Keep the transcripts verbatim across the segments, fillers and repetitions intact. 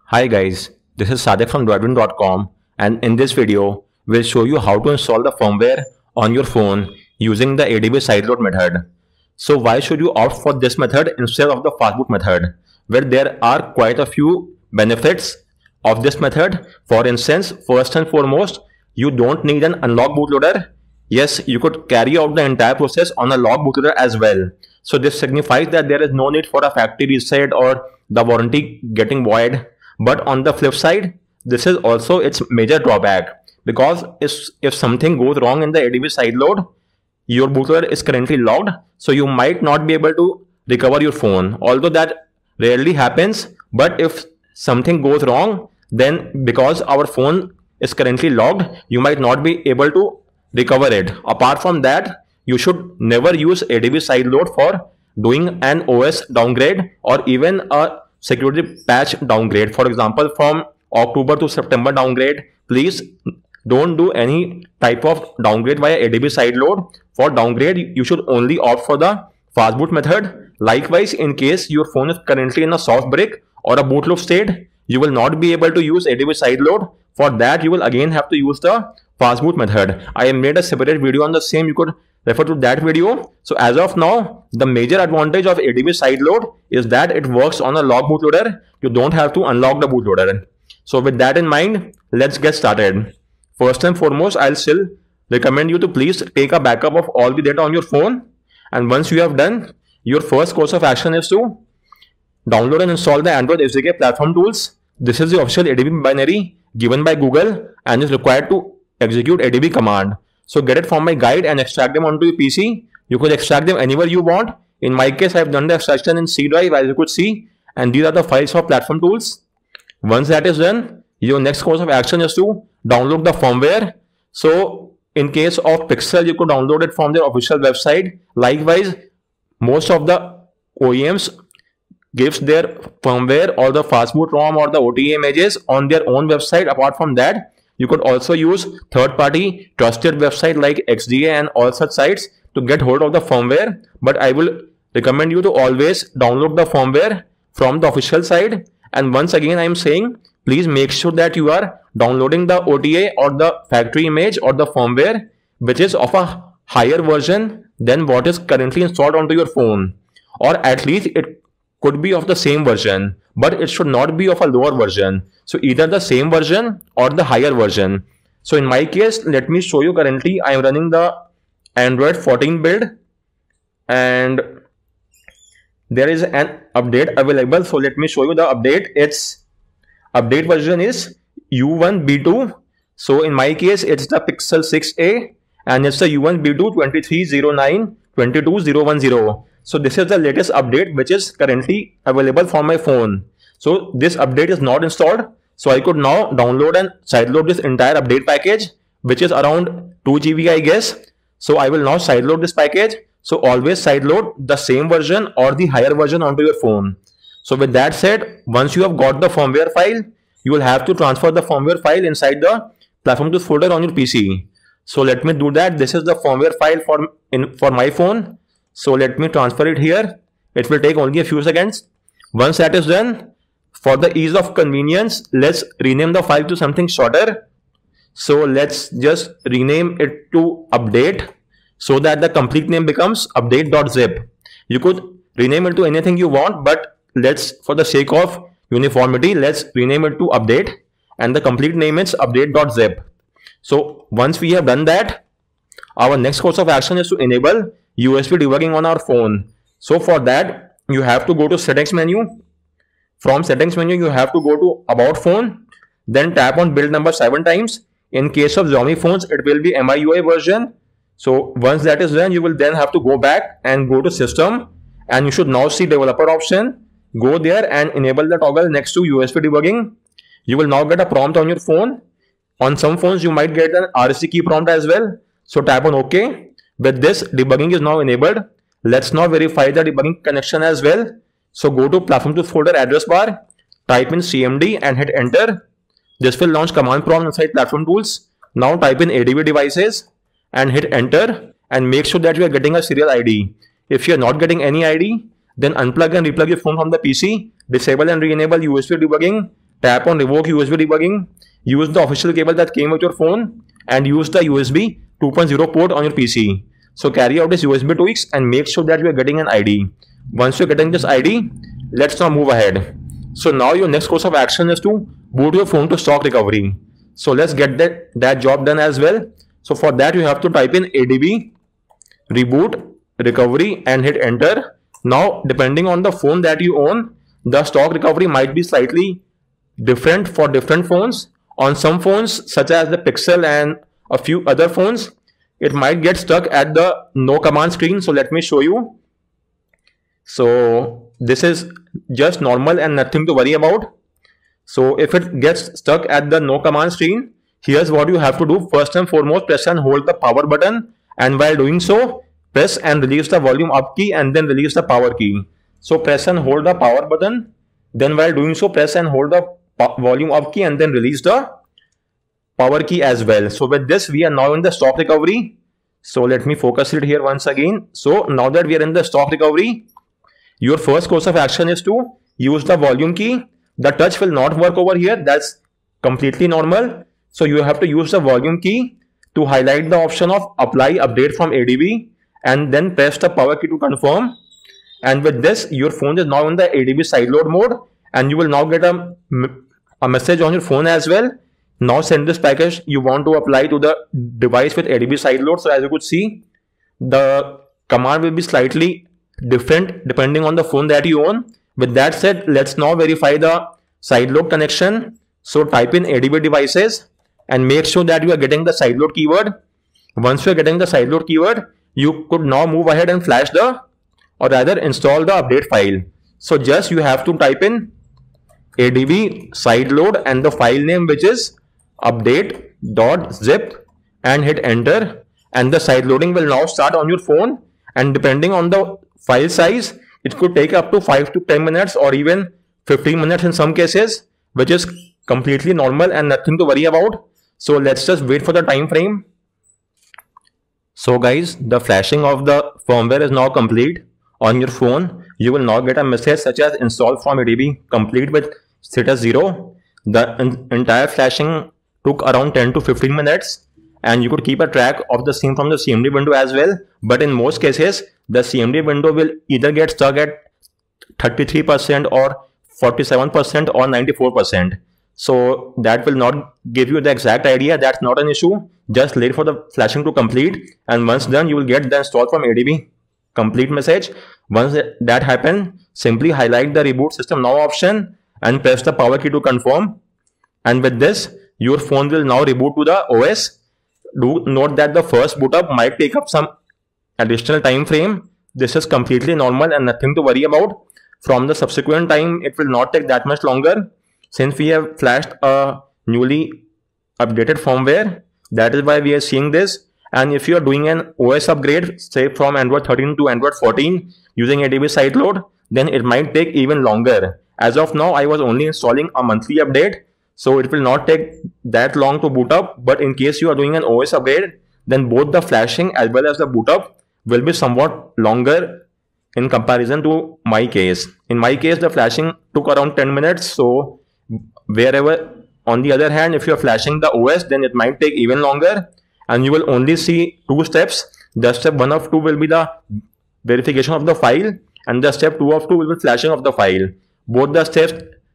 Hi guys, this is Sadek from Droidwin dot com, and in this video, we'll show you how to install the firmware on your phone using the A D B sideload method. So why should you opt for this method instead of the fastboot method? Where there are quite a few benefits of this method. For instance, first and foremost, you don't need an unlock bootloader. Yes, you could carry out the entire process on a lock bootloader as well. So this signifies that there is no need for a factory reset or the warranty getting void. But on the flip side, this is also its major drawback, because if, if something goes wrong in the A D B sideload, your bootloader is currently locked, so you might not be able to recover your phone. Although that rarely happens, but if something goes wrong, then because our phone is currently locked, you might not be able to recover it. Apart from that, you should never use A D B sideload for doing an O S downgrade or even a security patch downgrade. For example, from October to September downgrade, please don't do any type of downgrade via A D B sideload. For downgrade, you should only opt for the fastboot method. Likewise, in case your phone is currently in a soft brick or a boot loop state, you will not be able to use A D B sideload. For that, you will again have to use the fastboot method. I have made a separate video on the same. You could refer to that video. So as of now, the major advantage of A D B sideload is that it works on a lock bootloader. You don't have to unlock the bootloader. So with that in mind, let's get started. First and foremost, I'll still recommend you to please take a backup of all the data on your phone. And once you have done, your first course of action is to download and install the Android S D K platform tools. This is the official A D B binary given by Google and is required to execute A D B command. So get it from my guide and extract them onto your P C. You could extract them anywhere you want. In my case, I have done the extraction in C drive, as you could see, and these are the files for platform tools. Once that is done, your next course of action is to download the firmware. So in case of Pixel, you could download it from their official website. Likewise, most of the O E Ms gives their firmware or the fastboot ROM or the O T A images on their own website. Apart from that, you could also use third-party trusted website like X D A and all such sites to get hold of the firmware. But I will recommend you to always download the firmware from the official side. And once again, I am saying, please make sure that you are downloading the O T A or the factory image or the firmware which is of a higher version than what is currently installed onto your phone. Or at least it could be of the same version, but it should not be of a lower version. So either the same version or the higher version. So in my case, let me show you. Currently I am running the Android fourteen build and there is an update available. So let me show you the update. Its update version is U one B two. So in my case, it's the Pixel six A and it's the U one B two twenty-three oh nine twenty-two thousand ten. So this is the latest update which is currently available for my phone. So this update is not installed. So I could now download and sideload this entire update package, which is around two G B I guess. So I will now sideload this package. So always sideload the same version or the higher version onto your phone. So with that said, once you have got the firmware file, you will have to transfer the firmware file inside the platform tools folder on your P C. So let me do that. This is the firmware file for, in, for my phone. So let me transfer it here. It will take only a few seconds. Once that is done, for the ease of convenience, let's rename the file to something shorter. So let's just rename it to update so that the complete name becomes update.zip. You could rename it to anything you want, but let's, for the sake of uniformity, let's rename it to update and the complete name is update.zip. So once we have done that, our next course of action is to enable U S B debugging on our phone. So for that, you have to go to settings menu. From settings menu, you have to go to about phone, then tap on build number seven times. In case of Xiaomi phones, it will be M I U I version. So once that is done, you will then have to go back and go to system and you should now see developer option. Go there and enable the toggle next to U S B debugging. You will now get a prompt on your phone. On some phones, you might get an R S C key prompt as well. So tap on OK. With this, debugging is now enabled. Let's now verify the debugging connection as well. So go to platform tools folder address bar, type in C M D and hit enter. This will launch command prompt inside platform tools. Now type in A D B devices and hit enter and make sure that you are getting a serial I D. If you are not getting any I D, then unplug and replug your phone from the P C, disable and re-enable U S B debugging, tap on revoke U S B debugging, use the official cable that came with your phone, and use the U S B two point oh port on your P C. So carry out this U S B tweaks and make sure that you are getting an I D. Once you're getting this I D, let's now move ahead. So now your next course of action is to boot your phone to stock recovery. So let's get that, that job done as well. So for that you have to type in A D B reboot recovery and hit enter. Now depending on the phone that you own, the stock recovery might be slightly different for different phones. On some phones such as the Pixel and a few other phones, it might get stuck at the no command screen. So let me show you. So this is just normal and nothing to worry about. So if it gets stuck at the no command screen, here's what you have to do. First and foremost, press and hold the power button, and while doing so, press and release the volume up key and then release the power key. So press and hold the power button, then while doing so, press and hold the volume up key and then release the power key as well. So with this, we are now in the stock recovery. So let me focus it here once again. So now that we are in the stock recovery, your first course of action is to use the volume key. The touch will not work over here. That's completely normal. So you have to use the volume key to highlight the option of apply update from A D B and then press the power key to confirm. And with this, your phone is now in the A D B sideload mode, and you will now get a, a message on your phone as well. Now send this package you want to apply to the device with A D B sideload. So as you could see, the command will be slightly different depending on the phone that you own. With that said, let's now verify the sideload connection. So type in A D B devices and make sure that you are getting the sideload keyword. Once you are getting the sideload keyword, you could now move ahead and flash the or rather install the update file. So just you have to type in A D B sideload and the file name, which is update.zip, and hit enter, and the side loading will now start on your phone. And depending on the file size, it could take up to five to ten minutes or even fifteen minutes in some cases, which is completely normal and nothing to worry about. So let's just wait for the time frame. So guys, the flashing of the firmware is now complete on your phone. You will now get a message such as install from A D B complete with status zero. The entire flashing took around ten to fifteen minutes, and you could keep a track of the same from the C M D window as well. But in most cases, the C M D window will either get stuck at thirty-three percent or forty-seven percent or ninety-four percent. So that will not give you the exact idea. That's not an issue. Just wait for the flashing to complete, and once done, you will get the install from A D B complete message. Once that happens, simply highlight the reboot system now option and press the power key to confirm. And with this, your phone will now reboot to the O S. Do note that the first boot up might take up some additional time frame. This is completely normal and nothing to worry about. From the subsequent time, it will not take that much longer, since we have flashed a newly updated firmware. That is why we are seeing this. And if you are doing an O S upgrade, say from Android thirteen to Android fourteen using A D B sideload, then it might take even longer. As of now, I was only installing a monthly update, so it will not take that long to boot up. But in case you are doing an O S upgrade, then both the flashing as well as the boot up will be somewhat longer in comparison to my case. In my case, the flashing took around ten minutes. So wherever, on the other hand, if you are flashing the O S, then it might take even longer, and you will only see two steps. The step one of two will be the verification of the file, and the step two of two will be flashing of the file. Both the steps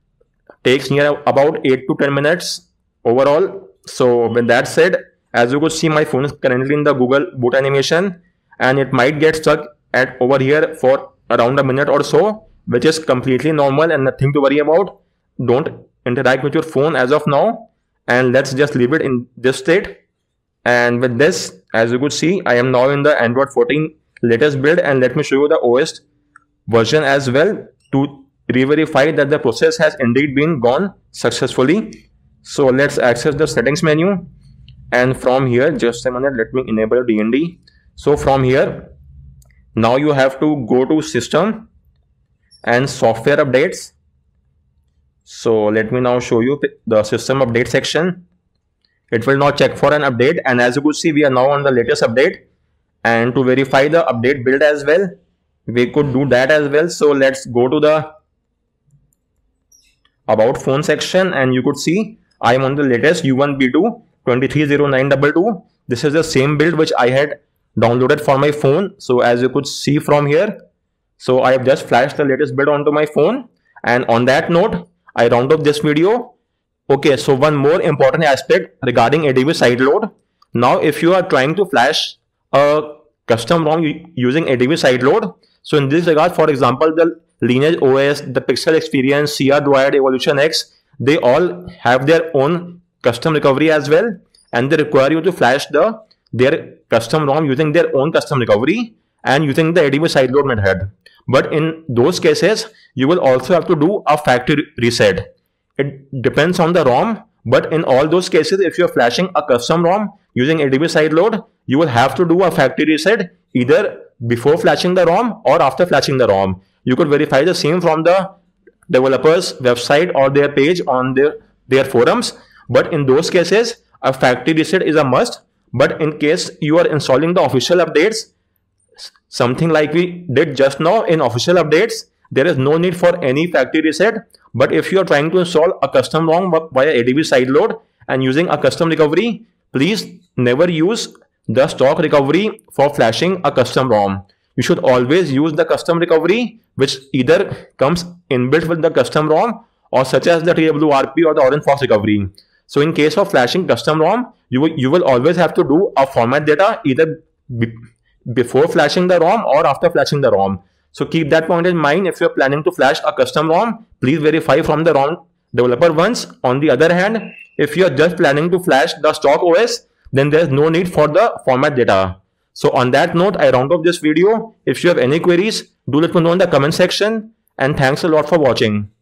takes near about eight to ten minutes overall. So with that said, as you could see, my phone is currently in the Google boot animation, and it might get stuck at over here for around a minute or so, which is completely normal and nothing to worry about. Don't interact with your phone as of now, and let's just leave it in this state. And with this, as you could see, I am now in the Android fourteen latest build, and let me show you the O S version as well to re-verify that the process has indeed been gone successfully. So let's access the settings menu, and from here, just a minute, let me enable D N D. So from here, now you have to go to system and software updates. So let me now show you the system update section. It will now check for an update, and as you could see, we are now on the latest update. And to verify the update build as well, we could do that as well. So let's go to the about phone section, and you could see I am on the latest U one B two twenty-three oh nine two two. This is the same build which I had downloaded for my phone. So as you could see from here, so I have just flashed the latest build onto my phone. And on that note, I round up this video. Okay, so one more important aspect regarding A D B sideload. Now, if you are trying to flash a custom ROM using A D B sideload, so in this regard, for example, the Lineage O S, the Pixel Experience, C R Droid, Evolution X, they all have their own custom recovery as well, and they require you to flash the their custom ROM using their own custom recovery and using the A D B sideload method. But in those cases, you will also have to do a factory reset. It depends on the ROM, but in all those cases, if you are flashing a custom ROM using A D B sideload, you will have to do a factory reset either before flashing the ROM or after flashing the ROM. You could verify the same from the developer's website or their page on their, their forums. But in those cases, a factory reset is a must. But in case you are installing the official updates, something like we did just now in official updates, there is no need for any factory reset. But if you are trying to install a custom ROM via A D B sideload and using a custom recovery, please never use the stock recovery for flashing a custom ROM. You should always use the custom recovery, which either comes inbuilt with the custom ROM or such as the T W R P or the Orange Fox recovery. So in case of flashing custom ROM, you will, you will always have to do a format data either be, before flashing the ROM or after flashing the ROM. So keep that point in mind. If you're planning to flash a custom ROM, please verify from the ROM developer once. On the other hand, if you're just planning to flash the stock O S, then there's no need for the format data. So on that note, I round off this video. If you have any queries, do let me know in the comment section. And thanks a lot for watching.